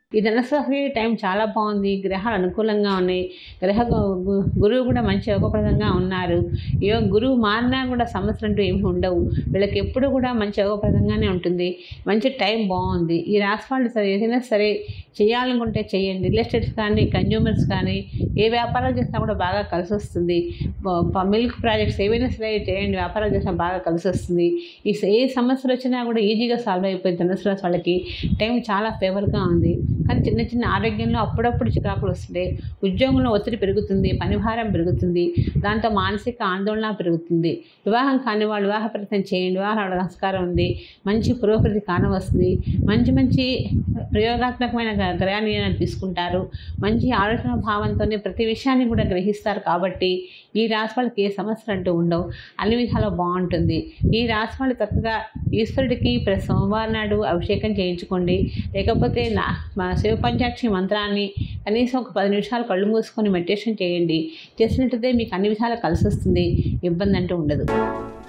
ఈ ధనుసు రాశి టైం చాలా బాగుంది. గ్రహాలు అనుకూలంగా ఉన్నాయి. గురువు కూడా మంచి యోగప్రదంగా ఉన్నారు. గురువు మారినా కూడా సమస్యలు అంటూ ఏమి ఉండవు. వీళ్ళకి ఎప్పుడు కూడా మంచి యోగప్రదంగానే ఉంటుంది. మంచి టైం బాగుంది. ఈ రాశి వాళ్ళు ఏదైనా సరే చేయాలనుకుంటే చేయండి. రియల్ ఎస్టేట్స్ కానీ, కన్జ్యూమర్స్ కానీ, ఏ వ్యాపారాలు చేసినా కూడా బాగా కలిసి వస్తుంది. మిల్క్ ప్రాజెక్ట్స్ ఏవైనా సరే చేయండి, వ్యాపారాలు చేసినా బాగా కలిసి వస్తుంది. ఏ సమస్యలు వచ్చినా కూడా ఈజీగా సాల్వ్ అయిపోయింది. ధనుసు రాశి వాళ్ళకి టైం చాలా ఫేవర్గా ఉంది. కానీ చిన్న చిన్న ఆరోగ్యంలో అప్పుడప్పుడు చికాకులు వస్తుంటాయి. ఉద్యోగంలో ఒత్తిడి పెరుగుతుంది, పనిభారం పెరుగుతుంది. దాంతో మానసిక ఆందోళన పెరుగుతుంది. వివాహం కాని వాళ్ళు వివాహ ప్రయత్నం చేయండి. వివాహాల ఆస్కారం ఉంది. మంచి పురోగతి కానవస్తుంది. మంచి మంచి ప్రయోగాత్మకమైన గ్రహాన్ని తీసుకుంటారు. మంచి ఆలోచన భావంతోనే ప్రతి విషయాన్ని కూడా గ్రహిస్తారు. కాబట్టి ఈ రాశి వాళ్ళకి ఏ సమస్యలు అంటూ ఉండవు. అన్ని విధాలు బాగుంటుంది. ఈ రాశి వాళ్ళు చక్కగా ఈశ్వరుడికి ప్రతి సోమవారం నాడు అభిషేకం చేయించుకోండి. లేకపోతే శివ పంచాక్షి మంత్రాన్ని కనీసం ఒక 10 నిమిషాలు కళ్ళు మూసుకొని మెడిటేషన్ చేయండి. చేసినట్లయితే మీకు అన్ని విధాలు కలిసి వస్తుంది. ఇబ్బంది అంటూ ఉండదు.